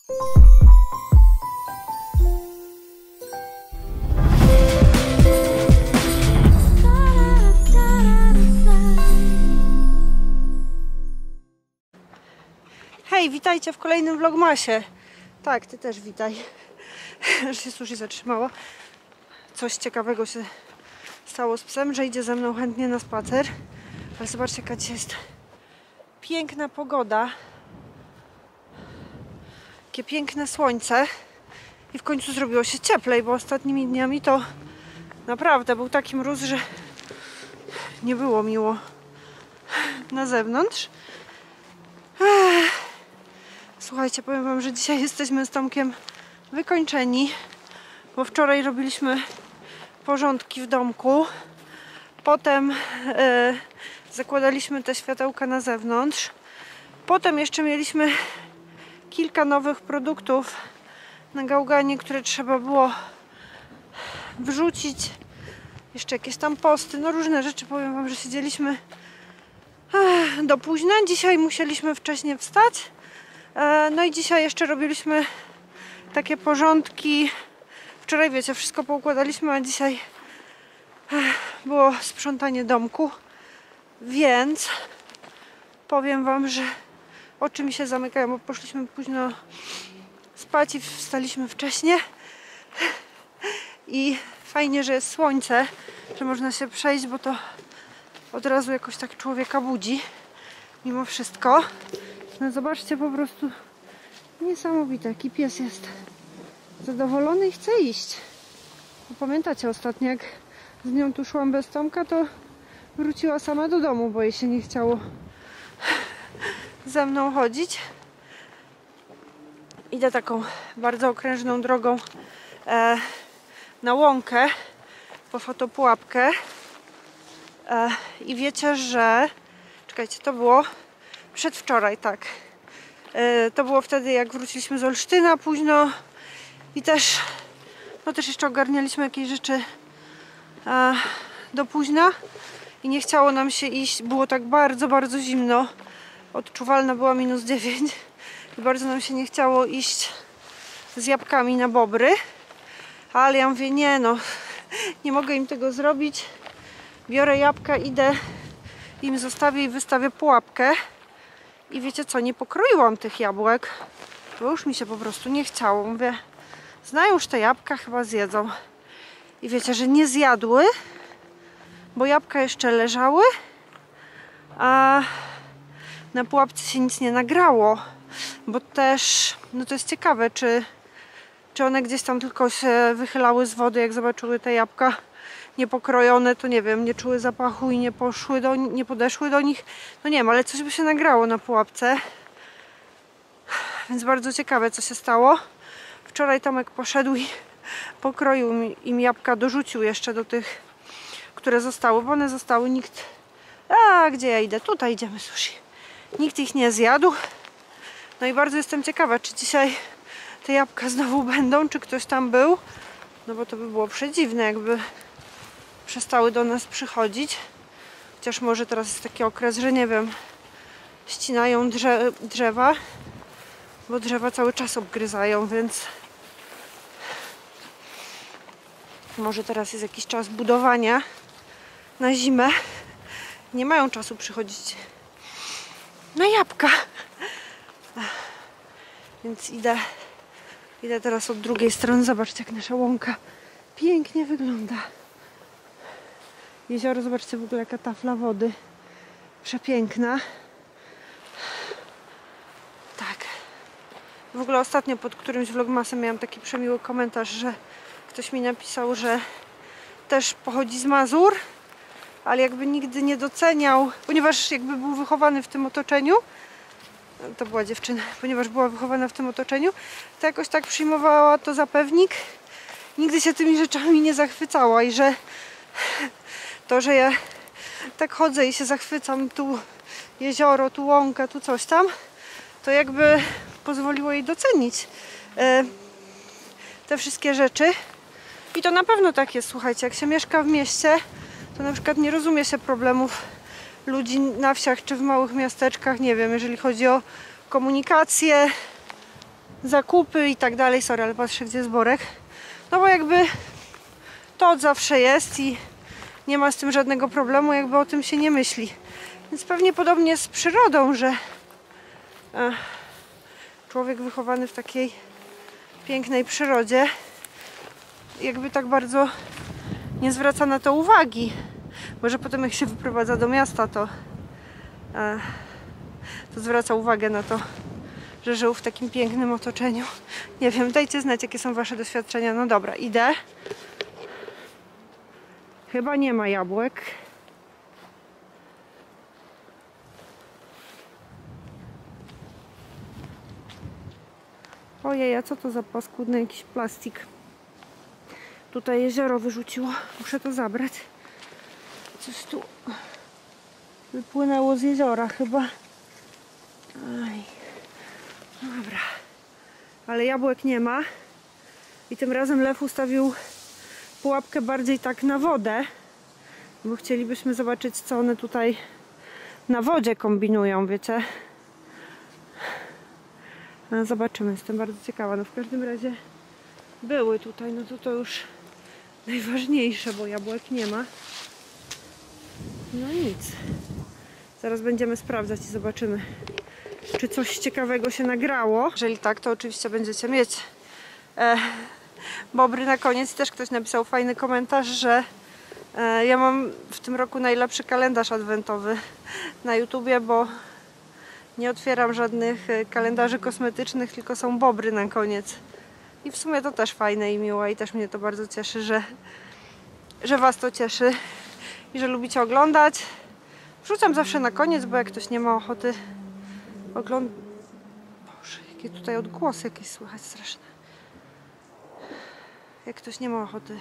Hej, witajcie w kolejnym vlogmasie. Tak, ty też witaj. Że się sushi zatrzymała. Coś ciekawego się stało z psem, że idzie ze mną chętnie na spacer. Ale zobaczcie, jaka dzisiaj jest piękna pogoda. Jakie piękne słońce. I w końcu zrobiło się cieplej, bo ostatnimi dniami to naprawdę był taki mróz, że nie było miło na zewnątrz. Słuchajcie, powiem wam, że dzisiaj jesteśmy z Tomkiem wykończeni, bo wczoraj robiliśmy porządki w domku. Potem zakładaliśmy te światełka na zewnątrz. Potem jeszcze mieliśmy kilka nowych produktów na gałganie, które trzeba było wrzucić. Jeszcze jakieś tam posty, no różne rzeczy. Powiem wam, że siedzieliśmy do późna. Dzisiaj musieliśmy wcześniej wstać. No i dzisiaj jeszcze robiliśmy takie porządki. Wczoraj, wiecie, wszystko poukładaliśmy, a dzisiaj było sprzątanie domku. Więc powiem wam, że oczy mi się zamykają, bo poszliśmy późno spać i wstaliśmy wcześnie. I fajnie, że jest słońce, że można się przejść, bo to od razu jakoś tak człowieka budzi. Mimo wszystko. No zobaczcie, po prostu niesamowite, jaki pies jest zadowolony i chce iść. Bo pamiętacie ostatnio, jak z nią tu szłam bez Tomka, to wróciła sama do domu, bo jej się nie chciało ze mną chodzić. Idę taką bardzo okrężną drogą na łąkę po fotopułapkę i wiecie, że czekajcie, to było przedwczoraj, tak. To było wtedy, jak wróciliśmy z Olsztyna późno i też, no też jeszcze ogarnialiśmy jakieś rzeczy do późna i nie chciało nam się iść. Było tak bardzo, bardzo zimno. Odczuwalna była -9 i bardzo nam się nie chciało iść z jabłkami na Bobry. Ale ja mówię, nie no, nie mogę im tego zrobić. Biorę jabłka, idę, im zostawię i wystawię pułapkę. I wiecie co, nie pokroiłam tych jabłek, bo już mi się po prostu nie chciało. Mówię, znają już te jabłka, chyba zjedzą. I wiecie, że nie zjadły, bo jabłka jeszcze leżały, a na pułapce się nic nie nagrało. Bo też, no to jest ciekawe, czy one gdzieś tam tylko się wychylały z wody, jak zobaczyły te jabłka niepokrojone, to nie wiem, nie czuły zapachu i nie podeszły do nich. No nie wiem, ale coś by się nagrało na pułapce. Więc bardzo ciekawe, co się stało. Wczoraj Tomek poszedł i pokroił im jabłka, dorzucił jeszcze do tych, które zostały, bo one zostały, nikt... A, gdzie ja idę? Tutaj idziemy, sushi. Nikt ich nie zjadł. No i bardzo jestem ciekawa, czy dzisiaj te jabłka znowu będą, czy ktoś tam był. No bo to by było przedziwne, jakby przestały do nas przychodzić. Chociaż może teraz jest taki okres, że nie wiem, ścinają drzewa, bo drzewa cały czas obgryzają, więc może teraz jest jakiś czas budowania na zimę. Nie mają czasu przychodzić na jabłka. Więc idę teraz od drugiej strony. Zobaczcie, jak nasza łąka pięknie wygląda. Jezioro, zobaczcie w ogóle, jaka tafla wody. Przepiękna. Tak. W ogóle ostatnio pod którymś vlogmasem miałam taki przemiły komentarz, że ktoś mi napisał, że też pochodzi z Mazur, ale jakby nigdy nie doceniał, ponieważ jakby był wychowany w tym otoczeniu. To była dziewczyna, ponieważ była wychowana w tym otoczeniu, to jakoś tak przyjmowała to za pewnik. Nigdy się tymi rzeczami nie zachwycała i że to, że ja tak chodzę i się zachwycam, tu jezioro, tu łąka, tu coś tam, to jakby pozwoliło jej docenić te wszystkie rzeczy. I to na pewno tak jest, słuchajcie, jak się mieszka w mieście, to na przykład nie rozumie się problemów ludzi na wsiach czy w małych miasteczkach, nie wiem, jeżeli chodzi o komunikację, zakupy i tak dalej. Sorry, ale patrzę, gdzie jest Borek. No bo jakby to od zawsze jest i nie ma z tym żadnego problemu, jakby o tym się nie myśli. Więc pewnie podobnie z przyrodą, że człowiek wychowany w takiej pięknej przyrodzie jakby tak bardzo nie zwraca na to uwagi. Może potem jak się wyprowadza do miasta, to zwraca uwagę na to, że żył w takim pięknym otoczeniu. Nie wiem, dajcie znać, jakie są wasze doświadczenia. No dobra, idę. Chyba nie ma jabłek. Ojej, a co to za paskudny jakiś plastik? Tutaj jezioro wyrzuciło. Muszę to zabrać. Coś tu wypłynęło z jeziora chyba. Aj. Dobra. Ale jabłek nie ma. I tym razem lew ustawił pułapkę bardziej tak na wodę. Bo chcielibyśmy zobaczyć, co one tutaj na wodzie kombinują, wiecie. No, zobaczymy, jestem bardzo ciekawa. No w każdym razie były tutaj, no to już najważniejsze, bo jabłek nie ma. No nic. Zaraz będziemy sprawdzać i zobaczymy, czy coś ciekawego się nagrało. Jeżeli tak, to oczywiście będziecie mieć bobry na koniec. Też ktoś napisał fajny komentarz, że ja mam w tym roku najlepszy kalendarz adwentowy na YouTubie, bo nie otwieram żadnych kalendarzy kosmetycznych, tylko są bobry na koniec. I w sumie to też fajne i miłe i też mnie to bardzo cieszy, że was to cieszy i że lubicie oglądać. Wrzucam zawsze na koniec, bo jak ktoś nie ma ochoty oglądać... Boże, jakie tutaj odgłosy jakieś słychać straszne. Jak ktoś nie ma ochoty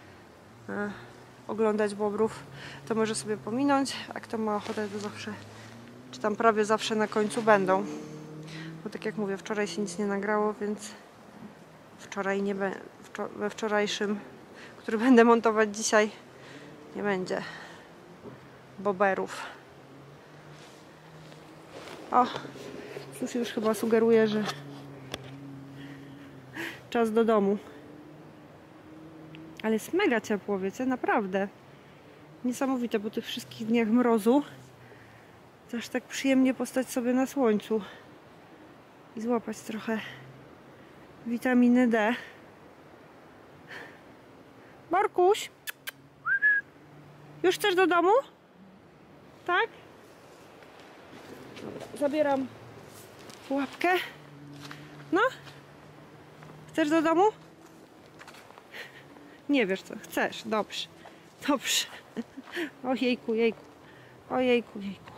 oglądać bobrów, to może sobie pominąć, a kto ma ochotę, to zawsze, czy tam prawie zawsze na końcu będą. Bo tak jak mówię, wczoraj się nic nie nagrało, więc wczoraj nie we wczorajszym, który będę montować dzisiaj, nie będzie boberów. O, Susi już chyba sugeruje, że czas do domu. Ale jest mega ciepło, wiecie, naprawdę. Niesamowite po tych wszystkich dniach mrozu. To aż tak przyjemnie postać sobie na słońcu i złapać trochę witaminy D. Borkuś, już chcesz do domu? Tak? Zabieram pułapkę. No? Chcesz do domu? Nie wiesz co, chcesz, dobrze. Dobrze. Ojejku, jejku. Ojejku, jejku.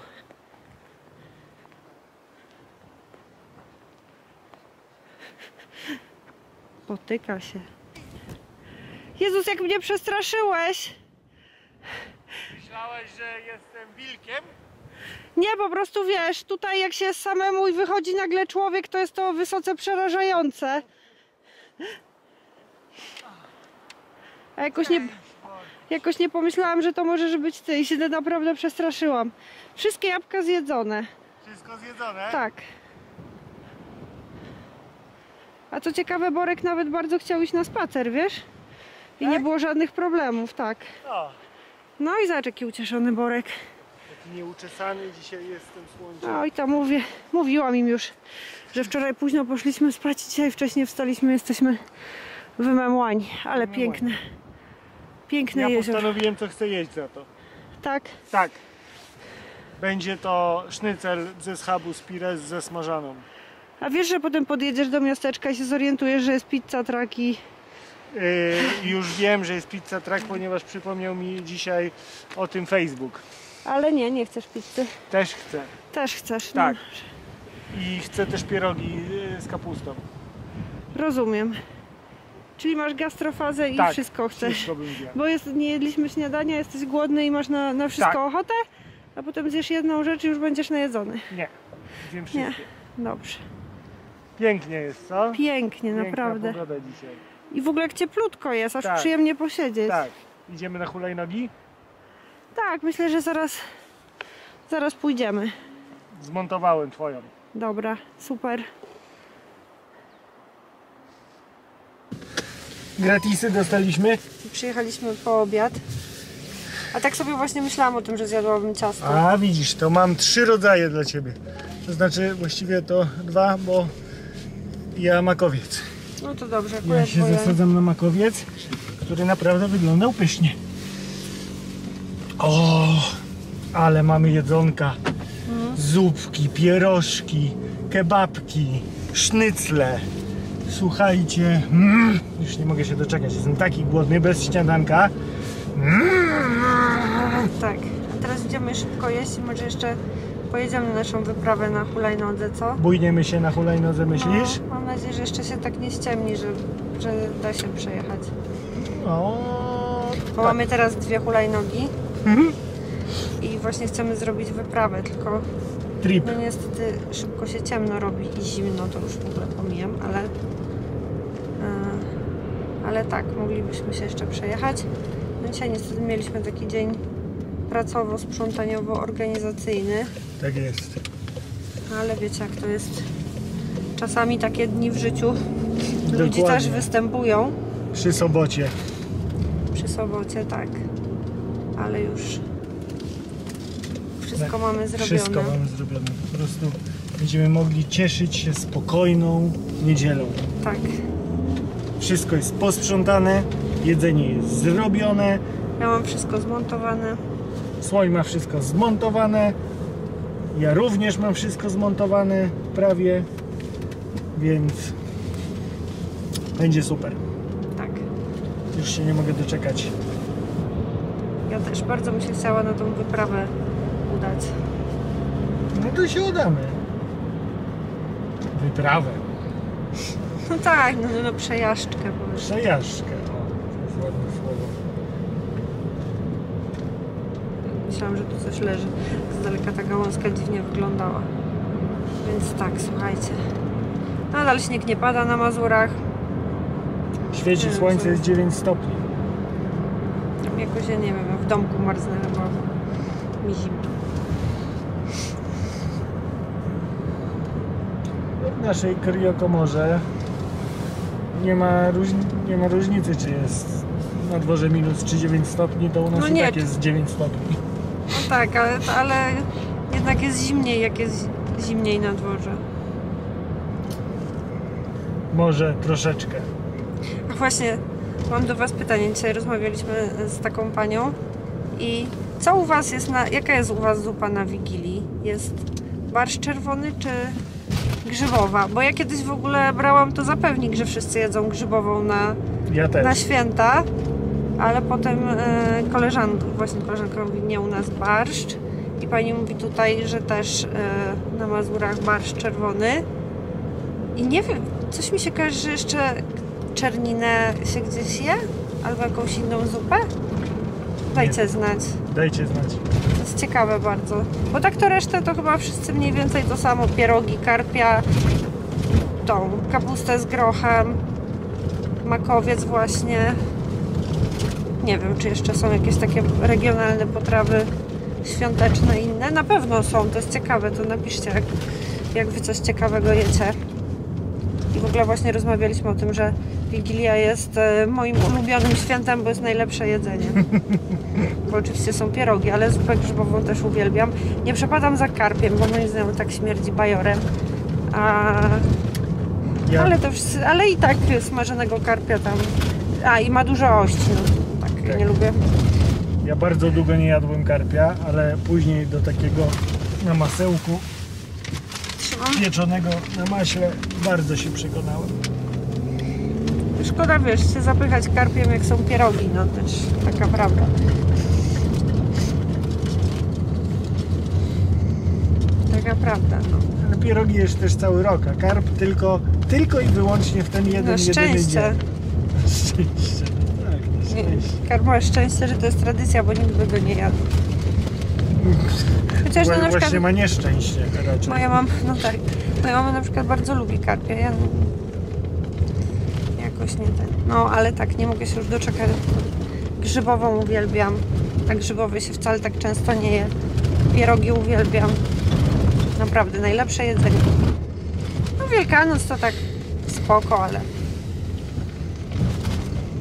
Potyka się. Jezus, jak mnie przestraszyłeś! Myślałeś, że jestem wilkiem? Nie, po prostu wiesz, tutaj jak się samemu i wychodzi nagle człowiek, to jest to wysoce przerażające. A jakoś nie pomyślałam, że to możesz być ty i się naprawdę przestraszyłam. Wszystkie jabłka zjedzone. Wszystko zjedzone? Tak. A co ciekawe, Borek nawet bardzo chciał iść na spacer, wiesz? I nie było żadnych problemów, tak. O, No i zobacz, jaki ucieszony Borek. taki nieuczesany dzisiaj jestem słońcem. Oj, tam mówiłam im już, że wczoraj późno poszliśmy spać, dzisiaj wcześniej wstaliśmy, jesteśmy wymemłani, ale piękne. Piękne Ja jezioro. postanowiłem, co chcę jeść za to. Tak? Tak. Będzie to sznycel ze schabu z pires ze smażaną. A wiesz, że potem podjedziesz do miasteczka i się zorientujesz, że jest pizza truck i... Już wiem, że jest pizza truck, ponieważ przypomniał mi dzisiaj o tym Facebook. Ale nie chcesz pizzy. Też chcę. Też chcesz. Tak. No. I chcę też pierogi z kapustą. Rozumiem. Czyli masz gastrofazę i Tak, wszystko chcesz. wszystko bym zjadł. Bo nie jedliśmy śniadania, jesteś głodny i masz na wszystko Tak. ochotę, a potem zjesz jedną rzecz i już będziesz najedzony. Nie, zjem Nie. wszystkie. Dobrze. Pięknie jest, co? Pięknie, Piękna naprawdę. pogoda dzisiaj. I w ogóle jak cieplutko jest, aż Tak. przyjemnie posiedzieć. Tak. Idziemy na hulajnogi? Tak, myślę, że zaraz pójdziemy. Zmontowałem twoją. Dobra, super. gratisy dostaliśmy. Przyjechaliśmy po obiad. A tak sobie właśnie myślałam o tym, że zjadłabym ciasto. A widzisz, to mam 3 rodzaje dla ciebie. To znaczy właściwie to 2, bo ja makowiec. No to dobrze, Ja akurat się moje... zasadzam na makowiec, który naprawdę wyglądał pysznie. O, ale mamy jedzonka. Zupki, pierożki, kebabki, sznycle. Słuchajcie, już nie mogę się doczekać. Jestem taki głodny, bez śniadanka. Tak, a teraz idziemy szybko jeść i może jeszcze pojedziemy na naszą wyprawę na hulajnodze, co? Bójniemy się na hulajnodze, myślisz? No, mam nadzieję, że jeszcze się tak nie ściemni, że da się przejechać. O, Bo tak. mamy teraz 2 hulajnogi i właśnie chcemy zrobić wyprawę, tylko Trip. no niestety szybko się ciemno robi i zimno, to już w ogóle pomijam, ale tak, moglibyśmy się jeszcze przejechać. No dzisiaj niestety mieliśmy taki dzień pracowo-sprzątaniowo-organizacyjny, Tak jest. ale wiecie jak to jest. Czasami takie dni w życiu ludzi Dokładnie. też występują. Przy sobocie. Przy sobocie, tak. Ale już wszystko mamy zrobione. Wszystko mamy zrobione. Po prostu będziemy mogli cieszyć się spokojną niedzielą. Tak. Wszystko jest posprzątane, jedzenie jest zrobione, Ja mam wszystko zmontowane. Słoń ma wszystko zmontowane, ja również mam wszystko zmontowane prawie, więc będzie super. Tak. Już się nie mogę doczekać. Ja też bardzo bym się chciała na tą wyprawę udać. No to się udamy. Wyprawę. No tak, no przejażdżkę powiesz. Przejażdżkę. O, to jest ładne słowo. Myślałam, że tu coś leży. Z daleka ta gałązka dziwnie wyglądała. Więc tak, słuchajcie. Nadal śnieg nie pada na Mazurach. Świeci Nie, słońce, co? jest 9 stopni. Tam jakoś, ja nie wiem, w domku marznę chyba. Mi zimno. W naszej kryokomorze nie ma różnicy, czy jest na dworze minus czy 9 stopni, to u nas No i nie, tak jest 9 stopni. No tak, ale jednak jest zimniej, jak jest zimniej na dworze. Może troszeczkę. A właśnie, mam do Was pytanie. Dzisiaj rozmawialiśmy z taką panią i co u Was jest jaka jest u Was zupa na Wigilii? Jest barszcz czerwony czy grzybowa? Bo ja kiedyś w ogóle brałam to za pewnik, że wszyscy jedzą grzybową Ja też. na święta, ale potem koleżanka mówi, nie, u nas barszcz i pani mówi tutaj, że też na Mazurach barszcz czerwony i nie wiem, coś mi się kojarzy, że jeszcze czerninę się gdzieś je? Albo jakąś inną zupę? Dajcie znać. Dajcie znać. To jest ciekawe bardzo. Bo tak to resztę to chyba wszyscy mniej więcej to samo. Pierogi, karpia, tą kapustę z grochem, makowiec właśnie. Nie wiem, czy jeszcze są jakieś takie regionalne potrawy świąteczne inne. Na pewno są, to jest ciekawe, to napiszcie, jak Wy coś ciekawego jecie. I w ogóle właśnie rozmawialiśmy o tym, że Wigilia jest moim ulubionym świętem, bo jest najlepsze jedzenie. Bo oczywiście są pierogi, ale zupę grzybową też uwielbiam. Nie przepadam za karpiem, bo moim zdaniem tak śmierdzi bajorem. Ale i tak smażonego karpia tam. I ma dużo ości, no tak, Tak. nie lubię. Ja bardzo długo nie jadłem karpia, ale później do takiego na masełku Trzymam. pieczonego na maśle bardzo się przekonałem. Szkoda, wiesz, się zapychać karpiem, jak są pierogi, no też taka prawda. Taka prawda, no. Ale pierogi jest też cały rok, a karp tylko i wyłącznie w ten jeden, Na jedyny szczęście. dzień. Na szczęście, no tak, na szczęście. Karp ma szczęście, że to jest tradycja, bo nikt by go nie jadł. Chociaż no, na Właśnie przykład ma nieszczęście raczej. moja mama na przykład bardzo lubi karpia. Ja jakoś nie ten. No ale tak, nie mogę się już doczekać. Grzybową uwielbiam. A grzybowy się wcale tak często nie je. Pierogi uwielbiam. Naprawdę najlepsze jedzenie. No Wielkanoc to tak spoko, ale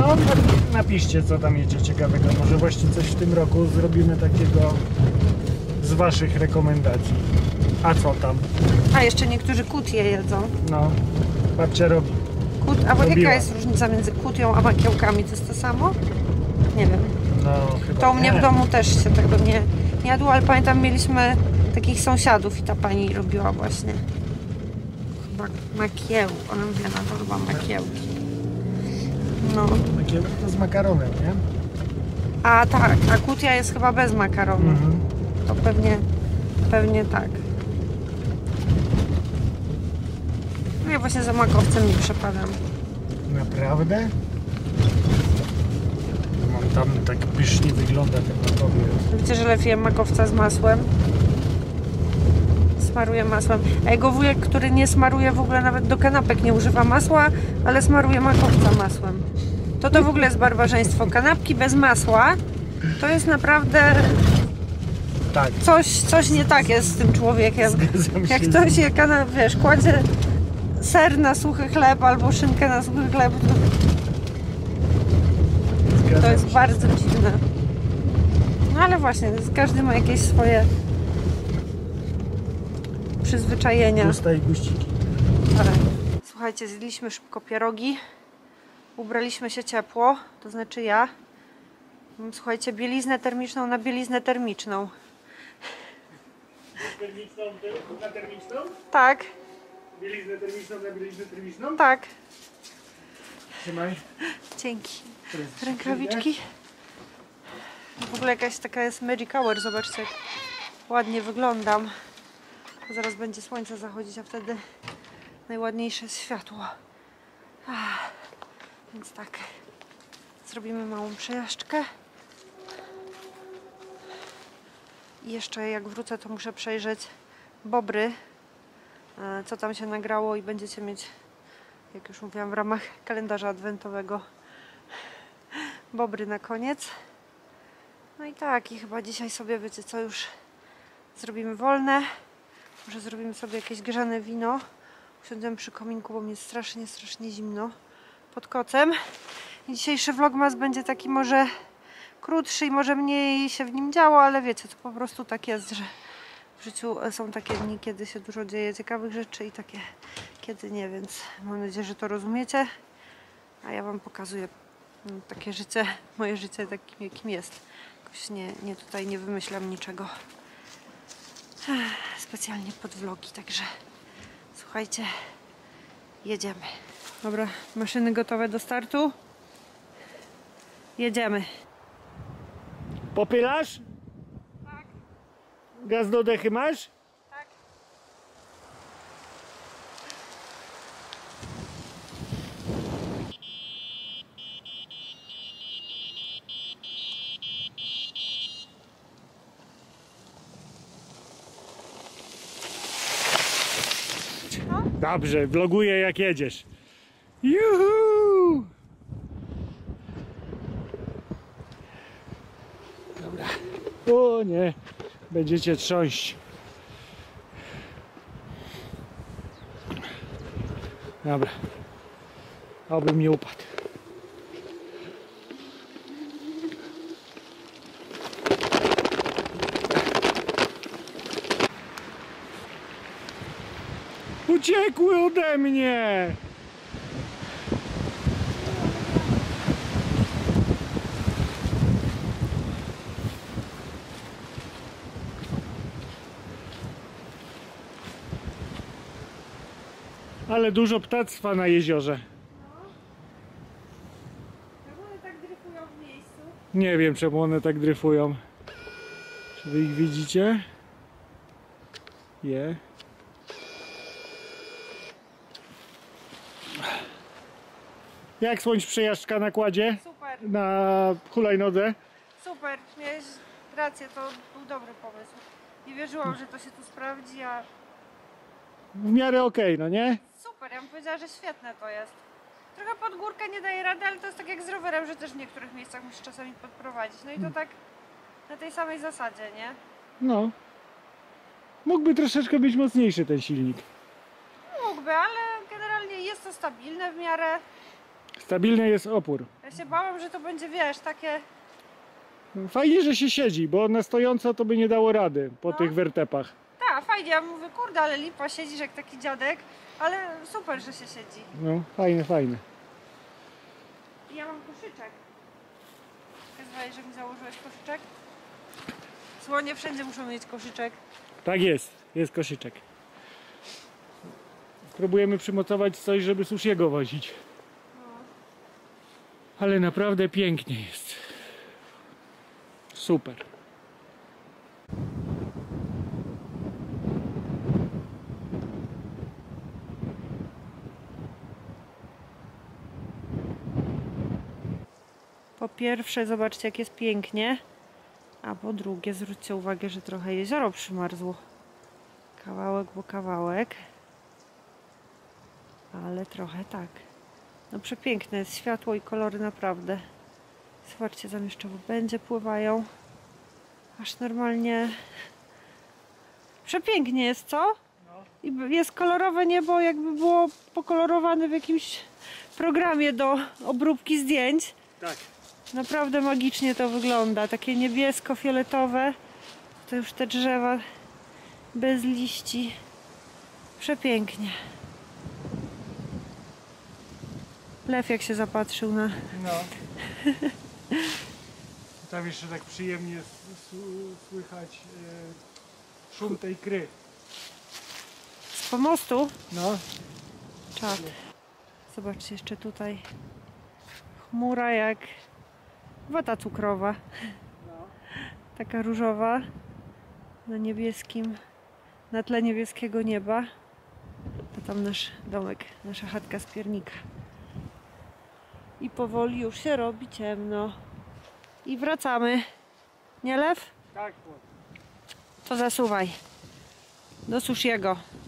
No, napiszcie, co tam jedzie ciekawego. Może właśnie coś w tym roku zrobimy takiego z waszych rekomendacji. A co tam? A jeszcze niektórzy kutie jedzą. No, babcia robi. A Robiła. jaka jest różnica między kutią a makiełkami? To jest to samo? Nie wiem. No, chyba To u mnie nie. w domu też się tego nie jadło, ale pamiętam, mieliśmy takich sąsiadów i ta pani robiła właśnie chyba makieł. Ona mówiła na to chyba makiełki. No. Takie to z makaronem, nie? A tak, a kutia jest chyba bez makaronu. Mhm. To pewnie tak. No ja właśnie za makowcem nie przepadam. Naprawdę? Mam tam tak pysznie wygląda ten makowiec. Wiecie, że lepiej makowca z masłem? Smaruję masłem. A jego wujek, który nie smaruje w ogóle nawet do kanapek, nie używa masła, ale smaruje makowca masłem. To w ogóle jest barbarzyństwo. Kanapki bez masła to jest naprawdę Tak. coś nie tak jest z tym człowiekiem. Zgadzam Jak się. ktoś je wiesz, kładzie ser na suchy chleb albo szynkę na suchy chleb, to Zgadzam jest się. bardzo dziwne. No ale właśnie, każdy ma jakieś swoje przyzwyczajenia. Gusta i guściki. Ale słuchajcie, zjedliśmy szybko pierogi, ubraliśmy się ciepło, to znaczy ja. Mam, słuchajcie, bieliznę termiczną na bieliznę termiczną. Termiczną na termiczną? Tak, Bieliznę termiczną na bieliznę termiczną? tak. Trzymaj. Dzięki. Rękawiczki. W ogóle jakaś taka jest magic hour, zobaczcie jak ładnie wyglądam. Zaraz będzie słońce zachodzić, a wtedy najładniejsze jest światło. Więc tak, zrobimy małą przejażdżkę. I jeszcze jak wrócę, to muszę przejrzeć bobry, co tam się nagrało i będziecie mieć, jak już mówiłam, w ramach kalendarza adwentowego bobry na koniec. No i tak, i chyba dzisiaj sobie, wiecie co, już zrobimy wolne. Może zrobimy sobie jakieś grzane wino. Usiądziemy przy kominku, bo mnie jest strasznie zimno pod kocem. I dzisiejszy vlogmas będzie taki może krótszy i może mniej się w nim działo, ale wiecie, to po prostu tak jest, że w życiu są takie dni, kiedy się dużo dzieje ciekawych rzeczy i takie, kiedy nie, więc mam nadzieję, że to rozumiecie. A ja wam pokazuję takie życie, moje życie takim jakim jest. Jakoś nie tutaj nie wymyślam niczego specjalnie pod vlogi, także słuchajcie, jedziemy. Dobra, maszyny gotowe do startu. Jedziemy. Popylasz? Tak, Gaz do dechy masz? tak. Dobrze, vloguję jak jedziesz. Juhu! Dobra. O nie, będziecie trząść. Dobra. Obym nie upadł. Uciekły ode mnie! Ale dużo ptactwa na jeziorze. Czemu one tak dryfują w miejscu? Nie wiem, czemu one tak dryfują. Czy wy ich widzicie? Je. Jak słończ przejażdżka na kładzie? Super, Na hulajnodze? super, miałeś rację, to był dobry pomysł. Nie wierzyłam, że to się tu sprawdzi, a W miarę okej, no nie? super, ja bym powiedziała, że świetne to jest. Trochę pod górkę nie daje rady, ale to jest tak jak z rowerem, że też w niektórych miejscach musisz czasami podprowadzić. No i to tak na tej samej zasadzie, nie? No. Mógłby troszeczkę być mocniejszy ten silnik. Mógłby, ale generalnie jest to stabilne w miarę. Stabilny jest opór. Ja się bałam, że to będzie, wiesz, takie... Fajnie, że się siedzi, bo na stojąco to by nie dało rady po tych wertepach. Tak, fajnie, ja mówię, kurde, ale lipa, siedzisz jak taki dziadek, ale super, że się siedzi. No, fajne, fajne. I ja mam koszyczek. Pokazywałeś, że mi założyłeś koszyczek? Słonie wszędzie muszą mieć koszyczek. Tak jest, jest koszyczek. Próbujemy przymocować coś, żeby Sushiego wozić. Ale naprawdę pięknie jest. Super. Po pierwsze, zobaczcie, jak jest pięknie. A po drugie, zwróćcie uwagę, że trochę jezioro przymarzło. Kawałek, bo kawałek. Ale trochę tak. No przepiękne jest światło i kolory naprawdę. Zobaczcie, tam jeszcze w będzie pływają. Aż normalnie... Przepięknie jest, co? I jest kolorowe niebo, jakby było pokolorowane w jakimś programie do obróbki zdjęć. Tak. Naprawdę magicznie to wygląda. Takie niebiesko-fioletowe. To już te drzewa bez liści. Przepięknie. Lew jak się zapatrzył na... No. Tam jeszcze tak przyjemnie słychać szum tej kry. Z pomostu. No. Czad. Zobaczcie jeszcze tutaj. Chmura jak wata cukrowa. Taka różowa. Na niebieskim, na tle niebieskiego nieba. To tam nasz domek, nasza chatka z piernika. I powoli już się robi ciemno. I wracamy. Nie, Lew? Tak. To zasuwaj. Do Sushiego.